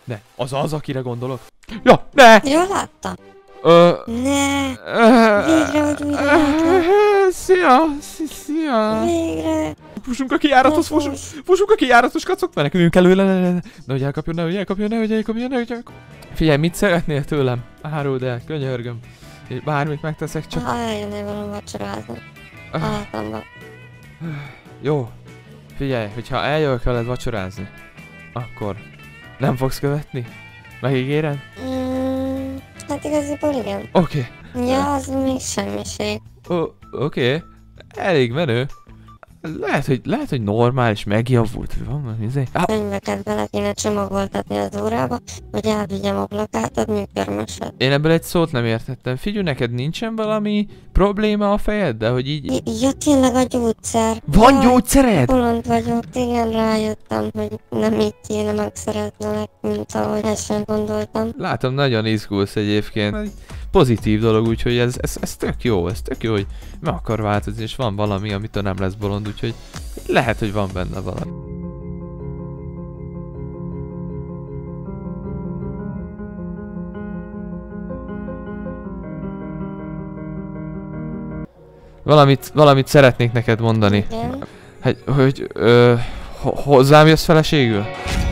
Ne, az, akire gondolok. Ja, ne! Jól láttam? Ne! Végre, hogy újra látlak. Szia! Végre! Fussunk a kijárathoz, fussunk a kijárathoz, kacok, meneküljünk előle, nehogy elkapjon, nehogy elkapjon. Figyelj, mit szeretnél tőlem? Áruld el, könyörgöm. Bármit megteszek, csak... Eljönnél valami vacsorázni. Hátamban. Jó. Figyelj, hogyha eljövök veled vacsorázni, akkor nem fogsz követni? Megígéred? Hát igaziból igen. Oké. Ja, az még semmiség. Oké. Elég menő. Lehet, hogy normális, megjavult. Van izé. Könyveket bele kéne csomagoltatni az órába, hogy elvigyem a plakátod, műkörmöset. Én ebből egy szót nem értettem. Figyelj, neked nincsen valami probléma a fejeddel, hogy így... Ja, tényleg a gyógyszer. Van gyógyszered? Bolond vagyok, igen, rájöttem, hogy nem így kéne megszeretnelek, mint ahogy ezt sem gondoltam. Látom, nagyon izgulsz egyébként. Pozitív dolog, úgyhogy ez tök jó, hogy meg akar változni, és van valami, amitől nem lesz bolond, úgyhogy lehet, hogy van benne valami. Valamit szeretnék neked mondani. Igen. Hogy hozzám jössz feleségül?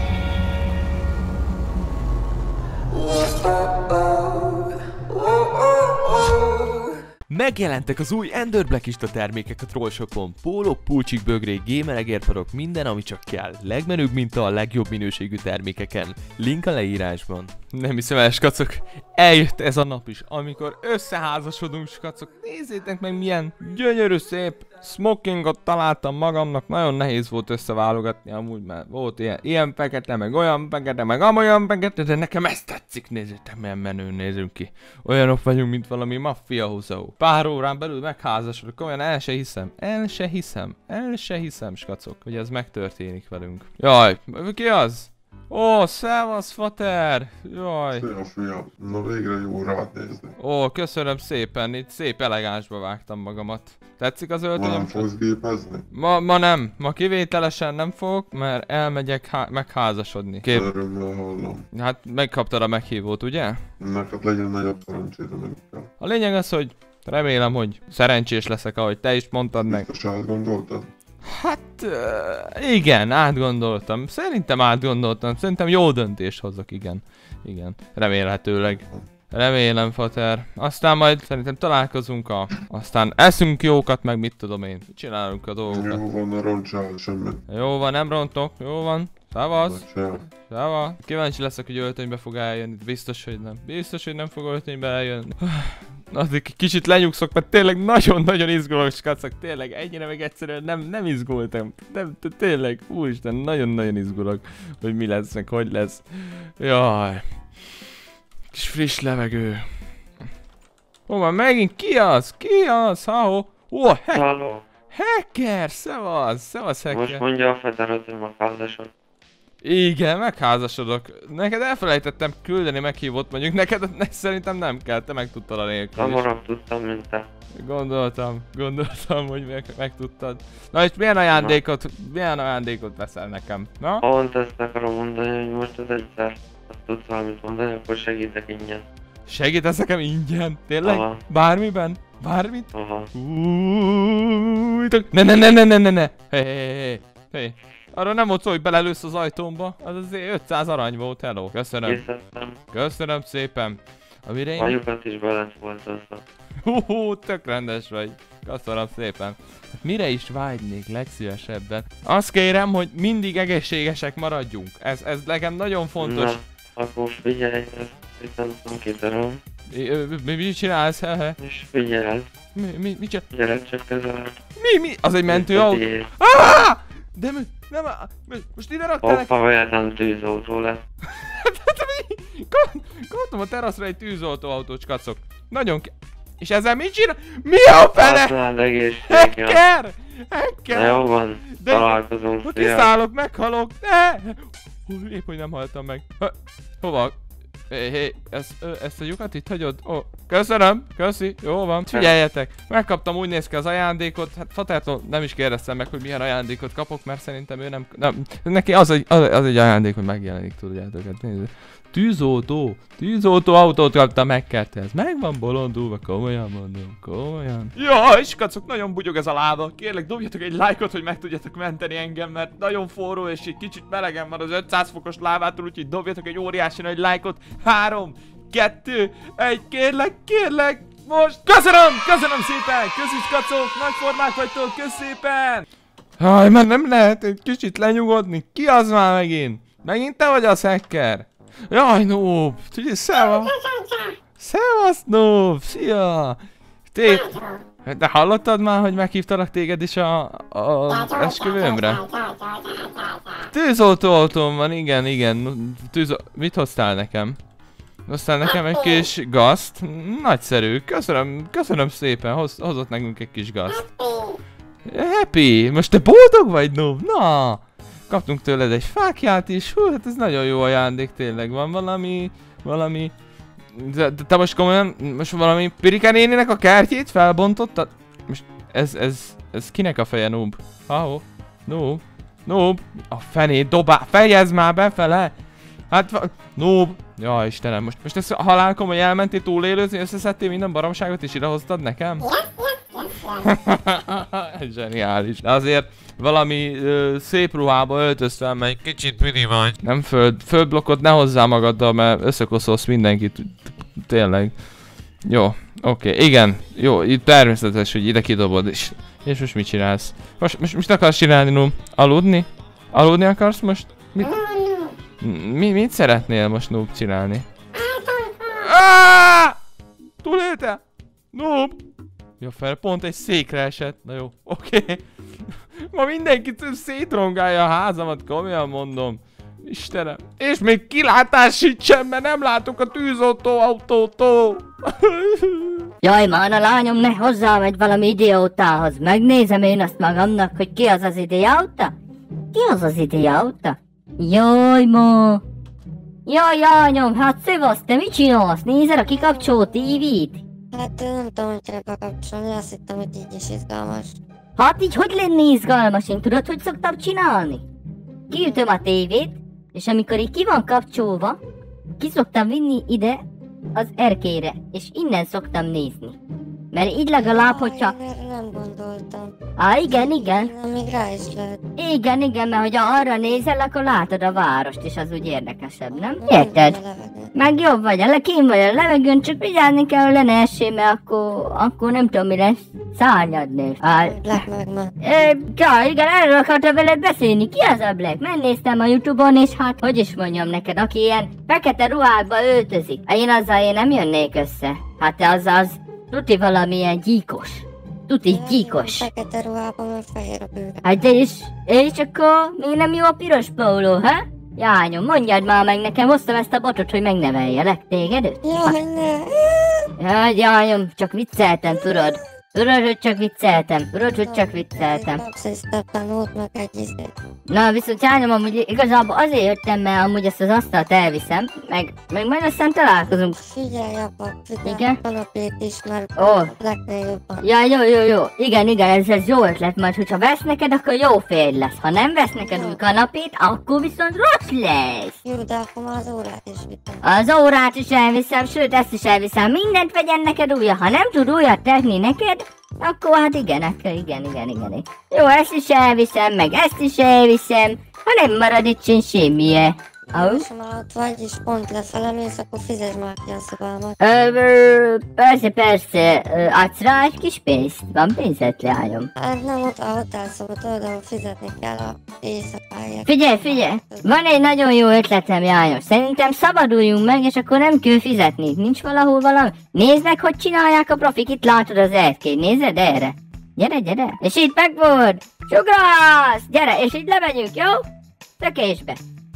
Megjelentek az új Ender Blackista termékek a Trollshopon. Pólók, pulcsik, bögrék, gamer-egérparok, minden, ami csak kell. Legmenőbb minta a legjobb minőségű termékeken. Link a leírásban. Nem hiszem el, skacok. Eljött ez a nap is, amikor összeházasodunk, skacok. Nézzétek meg, milyen gyönyörű szép smokingot találtam magamnak. Nagyon nehéz volt összeválogatni, amúgy már volt ilyen fekete, meg olyan fekete, meg amolyan fekete, de nekem ezt tetszik. Nézzétek, milyen menőn nézünk ki. Olyanok vagyunk, mint valami maffia húzó. Pár órán belül megházasodok, olyan el se hiszem, skacok, hogy ez megtörténik velünk. Jaj, ki az? Ó, szevasz, fater! Jaj. Szia, fiam. Na végre jó rád nézni. Ó, köszönöm szépen, itt szép elegánsba vágtam magamat. Tetszik az öltönyöm? Ma nem fogsz gépezni? Ma nem. Ma kivételesen nem fogok, mert elmegyek megházasodni. Örömmel hallom. Hát megkaptad a meghívót, ugye? Neked legyen nagyobb szerencsére, nem kell. A lényeg az, hogy remélem, hogy szerencsés leszek, ahogy te is mondtad meg. Biztos átgondoltad? Hát igen, átgondoltam. Szerintem jó döntést hozok, igen. Igen, remélhetőleg. Remélem, fater. Aztán majd szerintem találkozunk aztán eszünk jókat, meg mit tudom én. Csinálunk a dolgokat. Jó van, ne roncsál semmit. Jó van, nem rontok, jó van. Szavasz. Bocsánat. Szava. Kíváncsi leszek, hogy öltönybe fog eljönni. Biztos, hogy nem. Biztos, hogy nem fog öltönybe eljönni. Addig kicsit lenyugszok, mert tényleg nagyon-nagyon izgulok, skacok. Tényleg, ennyire meg egyszerűen nem izgultam. Tényleg, úristen, nagyon-nagyon izgulok, hogy mi lesz, meg hogy lesz. Jaj. Kis friss levegő. Ó, már megint ki az? Ki az? Ó, Halló. Hacker, szevasz, hacker. Most mondja a federát, hogy megházasod. Igen, megházasodok. Neked elfelejtettem küldeni meghívót, mondjuk neked szerintem nem kell, te megtudtad a nélkül is. Hamarabb tudtam, mint te. Gondoltam, hogy megtudtad. Na és milyen ajándékot veszel nekem? Na? Pont ezt akarom mondani, hogy most az egyszer tudsz valamit mondani, akkor segítek ingyen. Segítesz nekem ingyen? Tényleg? Aha. Bármiben? Bármit? Aha. Ne. Hey. Arra nem ott szó, hogy belelősz az ajtómba. Az azért 500 arany volt, hello. Köszönöm. Készítettem. Köszönöm szépen. Amire én... Hajukat is bele voltozva. Tök rendes vagy. Köszönöm szépen. Hát mire is vágynék legszívesebben? Azt kérem, hogy mindig egészségesek maradjunk. Ez nekem nagyon fontos. Na, akkor figyelj, ezt viszont kidarom. Mi csinálsz? És figyelj. Mi csinálsz? Gyere csak közel. Mi? Az egy mentőautó? De nem, most ide raktál neki? Hoppa, véletlen tűzoltó lesz. Kaptam a teraszra egy tűzoltóautót, skacok. Nagyon és ezzel mit csinál? Mi a fele? Használd egészséggel. Hacker! Na jó van, találkozunk, szia. Kiszállok, meghalok. Épp, hogy nem haltam meg. Hova? Hé, ezt a lyukat itt hagyod? Ó, köszönöm, köszi, jó van. Figyeljetek, megkaptam, úgy néz ki az ajándékot. Hát Fatától nem is kérdeztem meg, hogy milyen ajándékot kapok, mert szerintem ő nem neki az egy ajándék, hogy megjelenik, tudjátok, hát nézzük. Tűzoltó autót kaptam megkerthez. Meg van bolondulva, komolyan mondom, komolyan. Jaj, skacok, nagyon bugyog ez a lába. Kérlek, dobjatok egy lájkot, hogy meg tudjatok menteni engem, mert nagyon forró és egy kicsit melegen van az 500 fokos lávától, úgyhogy dobjatok egy óriási nagy lájkot. 3, 2, 1, kérlek, most. Köszönöm szépen, köszi skacok, nagy formák vagytok, kösz szépen. Jaj, mert nem lehet egy kicsit lenyugodni. Ki az már megint? Megint te vagy az hacker? Jaj, Noob! Szevasz, Noob! Szia! De hallottad már, hogy meghívtalak téged is az esküvőmre? Tűzoltó van, igen. Mit hoztál nekem? Hoztál nekem egy kis gazt? Nagyszerű, köszönöm szépen, hozott nekünk egy kis gazt. Happy! Most te boldog vagy, Noob? Na! Kaptunk tőled egy fákját is, hú, hát ez nagyon jó ajándék, tényleg van valami... De te most komolyan, most valami Pirika néninek a kártyét felbontottad? Most ez kinek a feje, Noob? Ha-ho? Noob? A fenét fejezd már befele! Hát, Noob! Ja, Istenem, most ezt a halálkomoly elmentél túlélőzni, összeszedtél minden baromságot és idehoztad nekem? Zseniális. De azért valami szép ruhába öltöztem, mert egy kicsit mini vagy. Nem földblokkot ne hozzá magaddal, mert összekoszolsz mindenkit. Tényleg. Jó, oké, igen. Jó, itt természetes, hogy ide kidobod is. És most mit csinálsz? Most akarsz csinálni, Noob? Aludni? Aludni akarsz most? Mit szeretnél most, Noob, csinálni? Túlélte? Noob! Ja, fel, pont egy székre esett. Na jó, oké. Ma mindenki szétrongálja a házamat, komolyan mondom. Istenem. És még kilátás sincsen, mert nem látok a tűzoltó autótól. Jaj, már a lányom ne hozzámegy valami idiótához. Megnézem én azt magamnak, hogy ki az az idióta? Ki az az idióta? Jaj, ma. Jaj, lányom, hát szevasz, te mit csinálsz? Nézed a kikapcsolt tévét? Hát nem tudom, hogy kell bekapcsolni, azt hittem, hogy így is izgalmas. Hát így hogy lenne izgalmas? Én tudod, hogy szoktam csinálni? Kiütöm a tévét, és amikor így ki van kapcsolva, ki szoktam vinni ide az erkélyre, és innen szoktam nézni. Mert így legalább, hogyha... Én erre nem gondoltam. Igen. Még rá is lehet. Igen, mert hogyha arra nézel, akkor látod a várost, és az úgy érdekesebb, nem? Érted? Meg jobb vagy, kín vagy a levegőn, csak vigyázni kell, hogy le ne essél, mert akkor nem tudom mi lesz. Szárnyad nő. Black Magma. Igen, erről akartam veled beszélni. Ki az a Black? Megnéztem a YouTube-on, és hát, hogy is mondjam neked, aki ilyen fekete ruhákba öltözik. Én nem jönnék össze. Hát te az tuti valamilyen gyíkos. Tuti gyíkos. Fekete ruhában, mert fehér a bőre. Hát de és akkor még nem jó a piros póló, ha? Jányom, mondjad már meg nekem, hoztam ezt a botot, hogy megneveljelek téged? Jaj, ne! Jaj, jányom, csak vicceltem, tudod? Tudod, hogy csak vicceltem. Kapsz egy steppenót, meg egy izét. Na, viszont jányom, amúgy igazából azért jöttem, mert amúgy ezt az asztalt elviszem, meg majd aztán találkozunk. Figyelj, apa, Igen? a kanapét is, mert Ó. Blacknél jobban. Ja, jó. Igen, ez jó ötlet, majd hogyha vesz neked, akkor jó férj lesz. Ha nem vesz neked új kanapét, akkor viszont rossz lesz. Jó, de akkor már az órát is vitem. Az órát is elviszem, sőt ezt is elviszem, mindent vegyen neked újra. Ha nem tud újat tenni neked, akkor hát igen. Jó, ezt is elviszem, meg ezt is elviszem, ha nem marad itt sem semmije. Ha már ott vagy, és pont lefelelősz, akkor fizesd már ki a szobámat. Persze, adsz rá egy kis pénzt? Van pénzed, leányom? Hát nem, ott a hotelszoba, tudod, ahol fizetni kell a éjszakáért. Figyelj, van egy nagyon jó ötletem, lányom. Szerintem szabaduljunk meg, és akkor nem kell fizetni. Nincs valahol valami? Nézd meg, hogy csinálják a profik, itt látod az erkély, nézed erre? Gyere, és itt meg volt! Sugrász! Gyere, és így lemegyünk, jó? Tökésbe.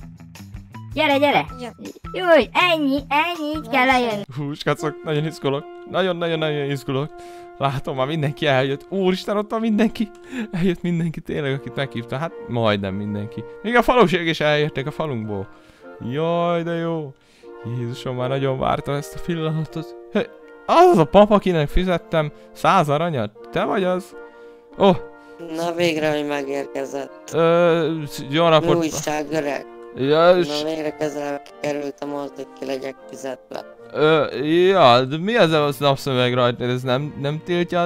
Gyere! Jó, ennyi, így kell lejönni. Hú, skacok, nagyon izgulok. Nagyon izgulok. Látom, már mindenki eljött. Úristen, ott van mindenki. Eljött mindenki, tényleg, akit meghívta. Hát majdnem mindenki. Még a falusiak is eljöttek a falunkból. Jaj, de jó. Jézusom, már nagyon vártam ezt a pillanatot. Hey, az a pap, akinek fizettem 100 aranyat? Te vagy az? Oh. Na végre, hogy megérkezett. Jó Mi napot. újság, öreg? Ja, Na végre közel kerültem ahhoz, hogy ki legyek fizetve. ja, de mi ez a napszöveg rajta? Ez nem tiltja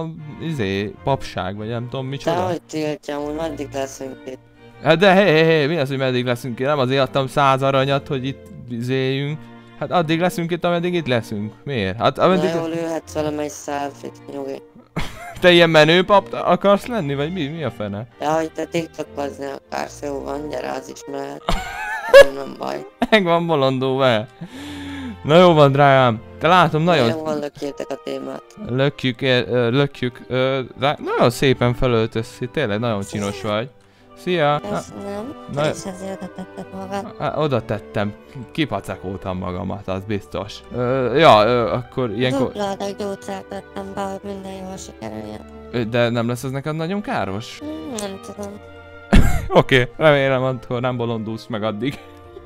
papság, vagy nem tudom micsoda? Dehogy tiltja, amúgy meddig leszünk itt? Hát de hé, mi az, hogy meddig leszünk itt? Nem azért adtam 100 aranyat, hogy itt izéljünk. Hát addig leszünk itt, ameddig itt leszünk. Miért? Hát ameddig... Na jól ülhetsz velem egy selfie-t, nyugi. Te ilyen menő pap akarsz lenni, vagy mi a fene? Ja, hogy te tiktokozni akarsz, jó van, gyere, az is mehet. Nem baj. Meg van bolondó vele. Na jó van, drágám. Te látom, nagyon... Nagyon van, lökjétek a témát. Lökjük. Nagyon szépen felöltöz, tényleg nagyon csinos vagy. Szia! Köszönöm. Na- Te is ezért oda tetted magad. Oda tettem, kipacakoltam magamat, az biztos. Ja, akkor ilyenkor... Dupla adag gyógyszert tettem be, hogy minden jól sikerüljön. De nem lesz ez neked nagyon káros? Nem tudom. Oké, remélem, akkor nem bolondulsz meg addig.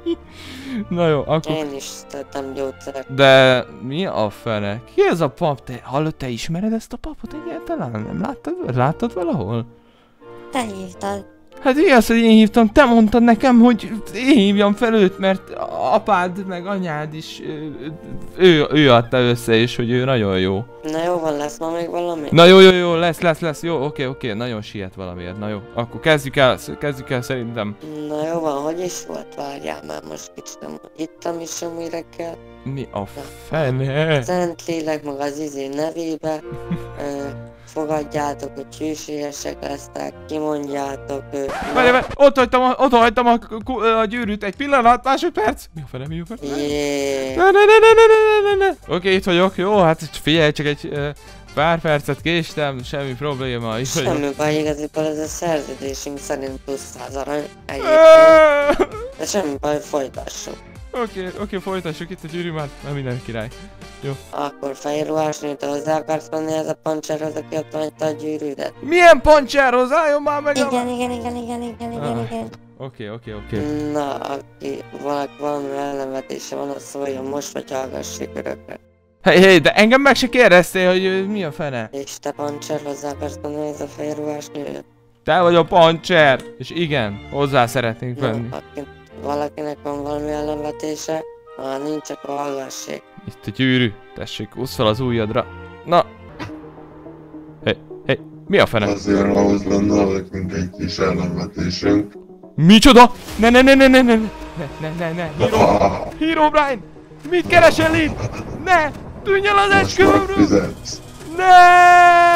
Na jó, akkor... Én is tettem gyógyszert. De mi a fene? Ki ez a pap? Te hallod, te ismered ezt a papot egyáltalán? Nem láttad? Láttad valahol? Te hívtad. Hát mi az, hogy én hívtam? Te mondtad nekem, hogy én hívjam fel őt, mert apád meg anyád is, ő adta össze, és hogy ő nagyon jó. Na jó van, lesz ma még valami? Na jó, lesz, jó, oké, nagyon siet valamiért, na jó. Akkor kezdjük el szerintem. Na jó van, hogy is volt? Várjál már most kicsit, hittem is, amire kell. Mi a fene? Szentlélek meg az nevébe. Fogadjátok, hogy hűségesek lesztek, kimondjátok. Várj, ott hagytam a gyűrűt, egy pillanat, másodperc. Mi a fene? Jé. Ne. Oké, itt vagyok, jó, hát figyelj, csak egy pár percet késtem, semmi probléma, itt vagyok. Semmi baj, igaziból ez a szerződésünk szerint plusz 100 arany egyébként. De semmi baj, folytassuk. Oké, folytassuk itt a gyűrű már minden király. Jó. Akkor fehér ruhás nő, te hozzá akarsz menni ez a pancserhoz, aki ott hagyta a gyűrűdet? Milyen pancserhoz? Álljon már meg a... Igen. Oké. Na, aki valami ellenvetése van, az szóljon most, vagy hallgassék örökre. Hey, de engem meg se kérdeztél, hogy mi a fene? És te pancser hozzá akarsz menni ez a fehér ruhás nő? Te vagy a pancser! És igen, hozzá szeretnénk venni. Valakinek van valami ellenvetése? Ha nincs, akkor hallgassék. Itt a gyűrű, tessék, úsz fel az ujjadra. Na! Hey, mi a fene? Azért ahhoz lenne nekünk egy kis ellenvetésünk. Micsoda? Ne! Hero Brian! Mit keresel itt? Ne! Tűnj el az Most esküvőmről! megfizetsz. Ne!